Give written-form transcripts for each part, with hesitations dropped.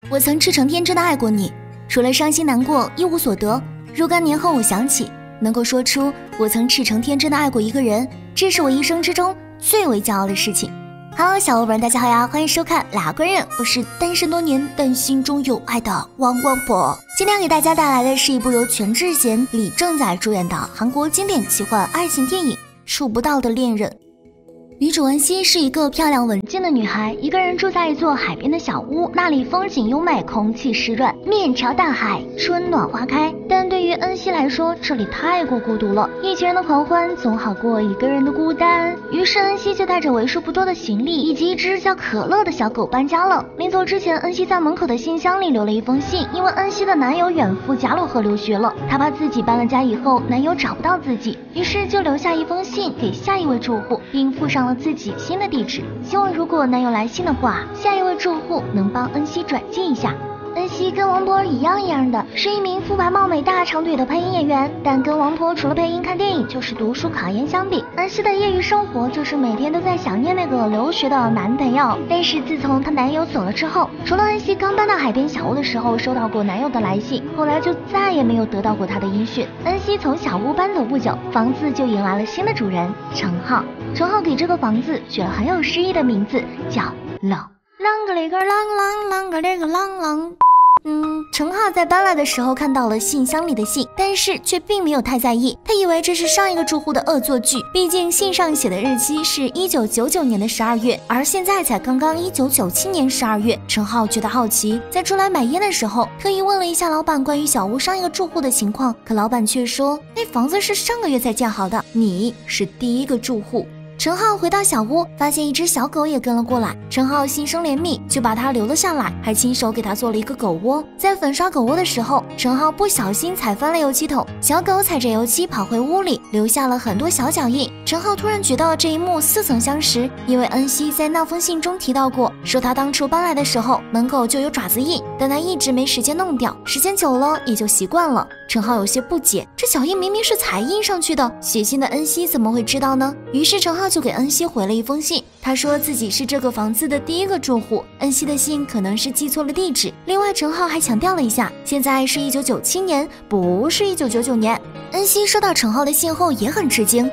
我曾赤诚天真的爱过你，除了伤心难过一无所得。若干年后我想起，能够说出我曾赤诚天真的爱过一个人，这是我一生之中最为骄傲的事情。Hello， 小伙伴们，大家好呀，欢迎收看俩官人，我是单身多年但心中有爱的汪汪婆。今天给大家带来的是一部由全智贤、李正宰主演的韩国经典奇幻爱情电影《触不到的恋人》。女主恩熙是一个漂亮稳健的女孩，一个人住在一座海边的小屋，那里风景优美，空气湿润，面朝大海，春暖花开。但对于恩熙来说，这里太过孤独了，一群人的狂欢总好过一个人的孤单。于是恩熙就带着为数不多的行李以及一只叫可乐的小狗搬家了。临走之前，恩熙在门口的信箱里留了一封信，因为恩熙的男友远赴加洛河留学了，她怕自己搬了家以后男友找不到自己，于是就留下一封信给下一位住户，并附上了自己新的地址，希望如果男友来信的话，下一位住户能帮恩熙转寄一下。恩熙跟王婆一样的，是一名肤白貌美大长腿的配音演员，但跟王婆除了配音看电影就是读书考研相比，恩熙的业余生活就是每天都在想念那个留学的男朋友。但是自从她男友走了之后，除了恩熙刚搬到海边小屋的时候收到过男友的来信，后来就再也没有得到过他的音讯。恩熙从小屋搬走不久，房子就迎来了新的主人程浩。程浩给这个房子取了很有诗意的名字，叫浪。啷个里个啷啷啷个这个啷啷。程浩在搬来的时候看到了信箱里的信，但是却并没有太在意，他以为这是上一个住户的恶作剧，毕竟信上写的日期是1999年的12月，而现在才刚刚1997年12月。程浩觉得好奇，在出来买烟的时候特意问了一下老板关于小屋上一个住户的情况，可老板却说那房子是上个月才建好的，你是第一个住户。程浩回到小屋，发现一只小狗也跟了过来，程浩心生怜悯，就把它留了下来，还亲手给它做了一个狗窝。在粉刷狗窝的时候，程浩不小心踩翻了油漆桶，小狗踩着油漆跑回屋里，留下了很多小脚印。程浩突然觉得这一幕似曾相识，因为恩熙在那封信中提到过，说他当初搬来的时候门口就有爪子印，但他一直没时间弄掉，时间久了也就习惯了。程浩有些不解，这脚印明明是彩印上去的，写信的恩熙怎么会知道呢？于是程浩就给恩熙回了一封信，他说自己是这个房子的第一个住户，恩熙的信可能是记错了地址。另外程浩还强调了一下，现在是1997年，不是1999年。恩熙收到程浩的信后也很吃惊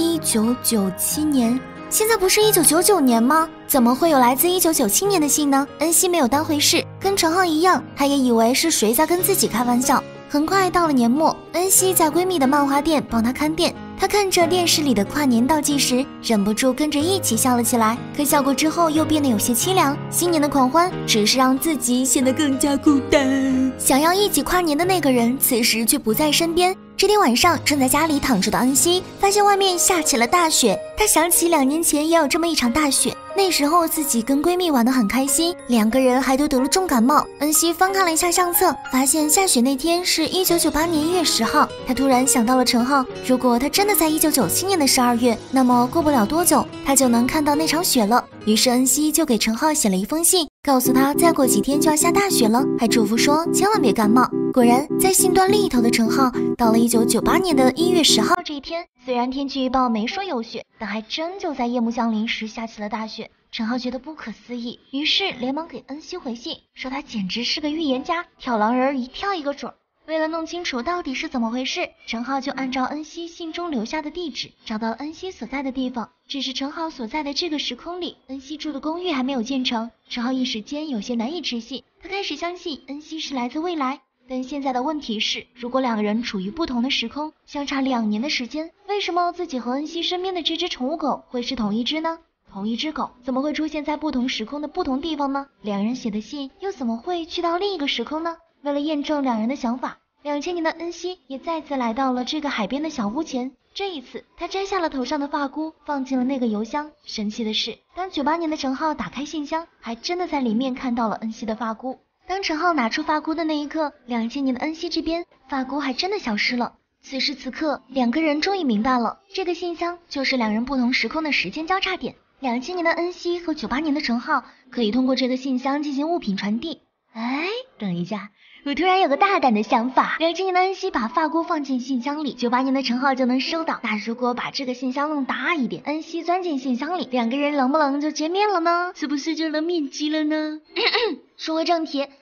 ，1997年，现在不是1999年吗？怎么会有来自1997年的信呢？恩熙没有当回事，跟程浩一样，他也以为是谁在跟自己开玩笑。很快到了年末，恩熙在闺蜜的漫画店帮她看店，她看着电视里的跨年倒计时，忍不住跟着一起笑了起来。可笑过之后又变得有些凄凉，新年的狂欢只是让自己显得更加孤单。想要一起跨年的那个人此时却不在身边。这天晚上，正在家里躺着的恩熙发现外面下起了大雪，她想起2年前也有这么一场大雪，那时候自己跟闺蜜玩得很开心，2个人还都得了重感冒。恩熙翻看了一下相册，发现下雪那天是1998年1月10号。她突然想到了程浩，如果他真的在1997年的12月，那么过不了多久他就能看到那场雪了。于是恩熙就给程浩写了一封信，告诉他再过几天就要下大雪了，还嘱咐说千万别感冒。果然在信端另一头的程浩到了1998年的1月10号这一天，虽然天气预报没说有雪，但还真就在夜幕降临时下起了大雪。程浩觉得不可思议，于是连忙给恩熙回信，说他简直是个预言家，跳狼人一跳一个准。为了弄清楚到底是怎么回事，程浩就按照恩熙信中留下的地址找到了恩熙所在的地方。只是程浩所在的这个时空里，恩熙住的公寓还没有建成。程浩一时间有些难以置信，他开始相信恩熙是来自未来。但现在的问题是，如果2个人处于不同的时空，相差2年的时间，为什么自己和恩熙身边的这只宠物狗会是同一只呢？同一只狗怎么会出现在不同时空的不同地方呢？2人写的信又怎么会去到另一个时空呢？为了验证2人的想法，2000年的恩熙也再次来到了这个海边的小屋前。这一次他摘下了头上的发箍，放进了那个邮箱。神奇的是，当98年的程浩打开信箱，还真的在里面看到了恩熙的发箍。当程浩拿出发箍的那一刻，2000年的恩熙这边发箍还真的消失了。此时此刻，2个人终于明白了，这个信箱就是2人不同时空的时间交叉点。2000年的恩熙和98年的程浩可以通过这个信箱进行物品传递。等一下，我突然有个大胆的想法，2000年的恩熙把发箍放进信箱里，98年的程浩就能收到。那如果把这个信箱弄大一点，恩熙钻进信箱里，2个人冷不冷就见面了呢？是不是就能面基了呢？说回正题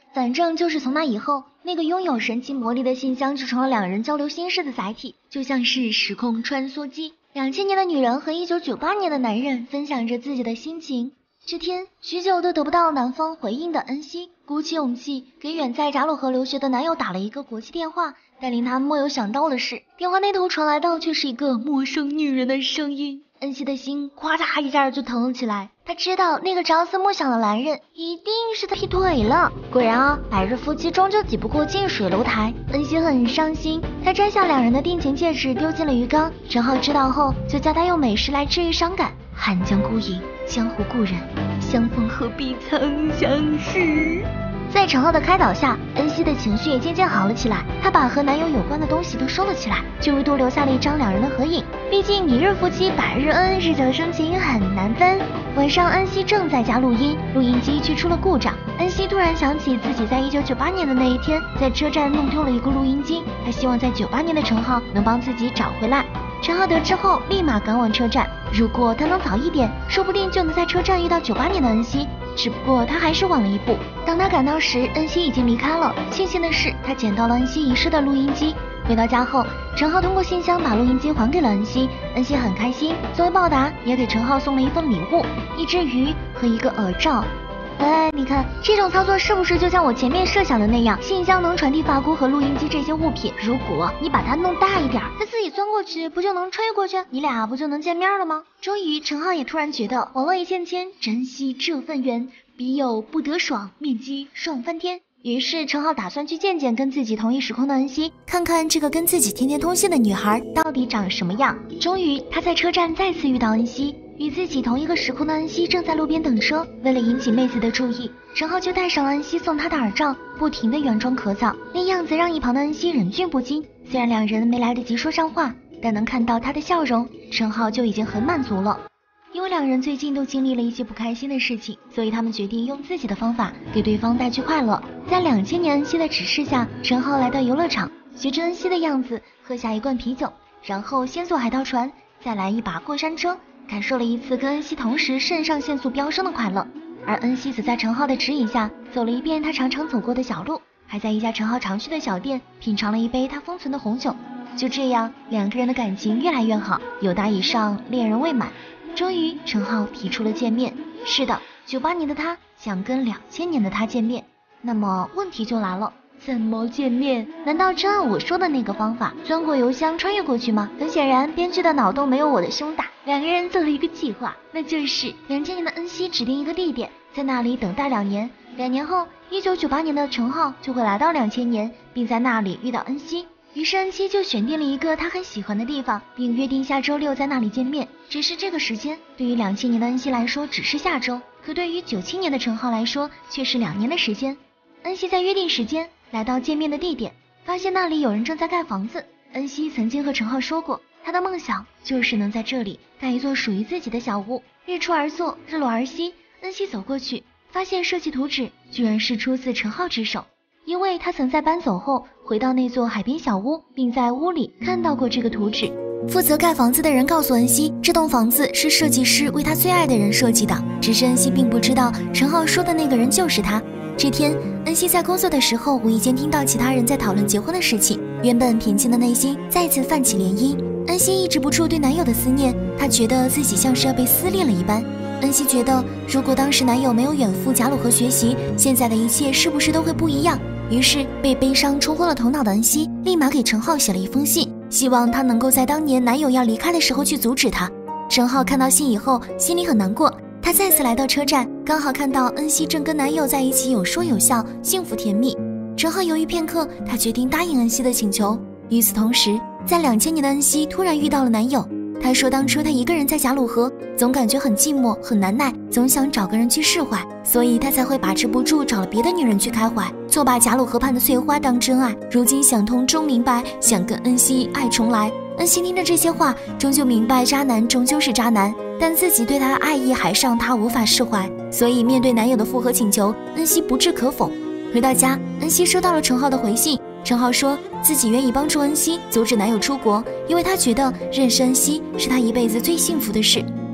反正就是从那以后，那个拥有神奇魔力的信箱就成了两人交流心事的载体，就像是时空穿梭机。2000年的女人和1998年的男人分享着自己的心情。这天，许久都得不到男方回应的恩熙鼓起勇气给远在扎鲁河留学的男友打了一个国际电话，但令他莫有想到的是，电话那头传来的却是一个陌生女人的声音。恩熙的心咵嚓一下就疼了起来，她知道那个朝思暮想的男人一定是他劈腿了。果然啊，百日夫妻终究挤不过近水楼台。恩熙很伤心，她摘下两人的定情戒指丢进了鱼缸。陈浩知道后，就教他用美食来治愈伤感。汉江孤影，江湖故人，相逢何必曾相识。在陈浩的开导下，恩熙的情绪也渐渐好了起来。她把和男友有关的东西都收了起来，就唯独留下了一张两人的合影。毕竟一日夫妻百日恩，日久生情很难分。晚上，恩熙正在家录音，录音机却出了故障。恩熙突然想起自己在1998年的那一天，在车站弄丢了一个录音机。她希望在98年的陈浩能帮自己找回来。陈浩得知后，立马赶往车站。如果他能早一点，说不定就能在车站遇到98年的恩熙。只不过他还是晚了一步。当他赶到时，恩熙已经离开了。庆幸的是，他捡到了恩熙遗失的录音机。回到家后，陈浩通过信箱把录音机还给了恩熙。恩熙很开心，作为报答，也给陈浩送了一份礼物，一只鱼和一个耳罩。哎，你看这种操作是不是就像我前面设想的那样？信箱能传递发箍和录音机这些物品，如果你把它弄大一点，它自己钻过去，不就能吹过去？你俩不就能见面了吗？终于，陈浩也突然觉得网络一线牵，珍惜这份缘，笔友不得爽，面基爽翻天。于是陈浩打算去见见跟自己同一时空的恩熙，看看这个跟自己天天通信的女孩到底长什么样。终于，他在车站再次遇到恩熙。与自己同一个时空的恩熙正在路边等车，为了引起妹子的注意，陈浩就戴上了恩熙送他的耳罩，不停地佯装咳嗽，那样子让一旁的恩熙忍俊不禁。虽然两人没来得及说上话，但能看到他的笑容，陈浩就已经很满足了。因为两人最近都经历了一些不开心的事情，所以他们决定用自己的方法给对方带去快乐。在2000年恩熙的指示下，陈浩来到游乐场，学着恩熙的样子喝下一罐啤酒，然后先坐海盗船，再来一把过山车，感受了一次跟恩熙同时肾上腺素飙升的快乐。而恩熙则在陈浩的指引下走了一遍他常常走过的小路，还在一家陈浩常去的小店品尝了一杯他封存的红酒。就这样，两个人的感情越来越好，友达以上，恋人未满。终于，陈浩提出了见面。是的，98年的他想跟2000年的他见面。那么问题就来了，怎么见面？难道真按我说的那个方法钻过邮箱穿越过去吗？很显然，编剧的脑洞没有我的胸大。两个人做了一个计划，那就是2000年的恩熙指定一个地点，在那里等待2年。2年后，1998年的陈浩就会来到2000年，并在那里遇到恩熙。于是恩熙就选定了一个他很喜欢的地方，并约定下周6在那里见面。只是这个时间对于2000年的恩熙来说只是下周，可对于97年的陈浩来说却是2年的时间。恩熙在约定时间来到见面的地点，发现那里有人正在盖房子。恩熙曾经和陈浩说过，他的梦想就是能在这里盖一座属于自己的小屋。日出而作，日落而息，恩熙走过去，发现设计图纸居然是出自陈浩之手。因为他曾在搬走后回到那座海边小屋，并在屋里看到过这个图纸。负责盖房子的人告诉恩熙，这栋房子是设计师为他最爱的人设计的，只是恩熙并不知道陈浩说的那个人就是他。这天，恩熙在工作的时候无意间听到其他人在讨论结婚的事情，原本平静的内心再次泛起涟漪。恩熙抑制不住对男友的思念，她觉得自己像是要被撕裂了一般。恩熙觉得，如果当时男友没有远赴加鲁河学习，现在的一切是不是都会不一样？于是被悲伤冲昏了头脑的恩熙立马给陈浩写了一封信，希望他能够在当年男友要离开的时候去阻止他。陈浩看到信以后心里很难过，他再次来到车站，刚好看到恩熙正跟男友在一起有说有笑，幸福甜蜜。陈浩犹豫片刻，他决定答应恩熙的请求。与此同时，在2000年的恩熙突然遇到了男友。他说当初他一个人在贾鲁河，总感觉很寂寞很难耐，总想找个人去释怀，所以他才会把持不住找了别的女人去开怀，错把贾鲁河畔的翠花当真爱。如今想通终明白，想跟恩熙爱重来。恩熙听着这些话，终究明白渣男终究是渣男，但自己对他的爱意还是让他无法释怀，所以面对男友的复合请求，恩熙不置可否。回到家，恩熙收到了陈浩的回信。陈浩说自己愿意帮助恩熙阻止男友出国，因为他觉得认识恩熙是他一辈子最幸福的事。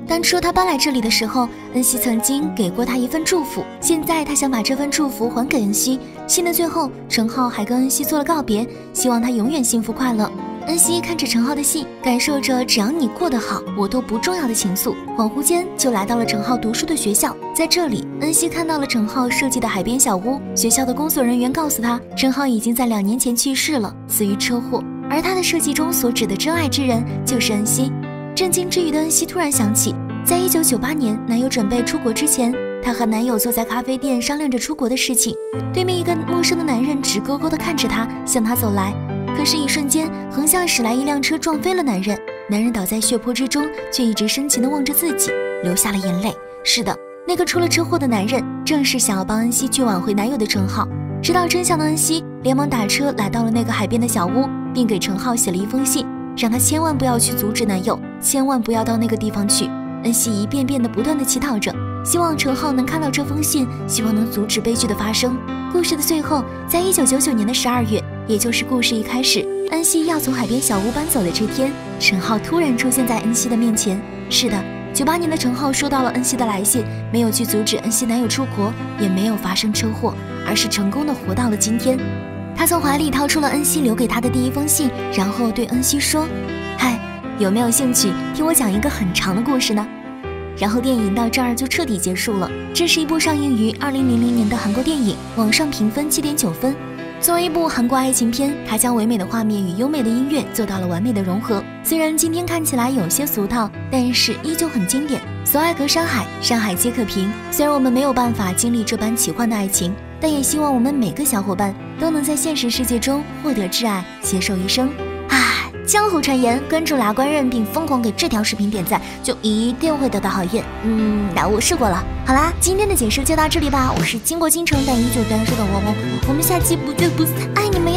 当初他搬来这里的时候，恩熙曾经给过他一份祝福，现在他想把这份祝福还给恩熙。信的最后，陈浩还跟恩熙做了告别，希望他永远幸福快乐。恩熙看着陈浩的信，感受着只要你过得好，我都不重要的情愫，恍惚间就来到了陈浩读书的学校。在这里，恩熙看到了陈浩设计的海边小屋。学校的工作人员告诉他，陈浩已经在2年前去世了，死于车祸，而他的设计中所指的真爱之人就是恩熙。震惊之余的恩熙突然想起，在1998年男友准备出国之前，她和男友坐在咖啡店商量着出国的事情。对面一个陌生的男人直勾勾地看着她，向她走来。可是，一瞬间，横向驶来一辆车撞飞了男人，男人倒在血泊之中，却一直深情地望着自己，流下了眼泪。是的，那个出了车祸的男人，正是想要帮恩熙去挽回男友的陈浩。知道真相的恩熙连忙打车来到了那个海边的小屋，并给陈浩写了一封信，让他千万不要去阻止男友，千万不要到那个地方去。恩熙一遍遍地不断地祈祷着，希望陈浩能看到这封信，希望能阻止悲剧的发生。故事的最后，在1999年的12月，也就是故事一开始，恩熙要从海边小屋搬走的这天，陈浩突然出现在恩熙的面前。是的，98年的陈浩收到了恩熙的来信，没有去阻止恩熙男友出国，也没有发生车祸，而是成功的活到了今天。他从怀里掏出了恩熙留给他的第一封信，然后对恩熙说：“嗨，有没有兴趣听我讲一个很长的故事呢？”然后电影到这儿就彻底结束了。这是一部上映于2000年的韩国电影，网上评分7.9分。作为一部韩国爱情片，它将唯美的画面与优美的音乐做到了完美的融合。虽然今天看起来有些俗套，但是依旧很经典。所爱隔山海，山海皆可平。虽然我们没有办法经历这般奇幻的爱情，但也希望我们每个小伙伴都能在现实世界中获得挚爱，携手一生。江湖传言，关注牙官人并疯狂给这条视频点赞，就一定会得到好运。那我试过了。好啦，今天的解释就到这里吧。我是倾国倾城但依旧单身的汪汪，我们下期不见不散，爱你们哟。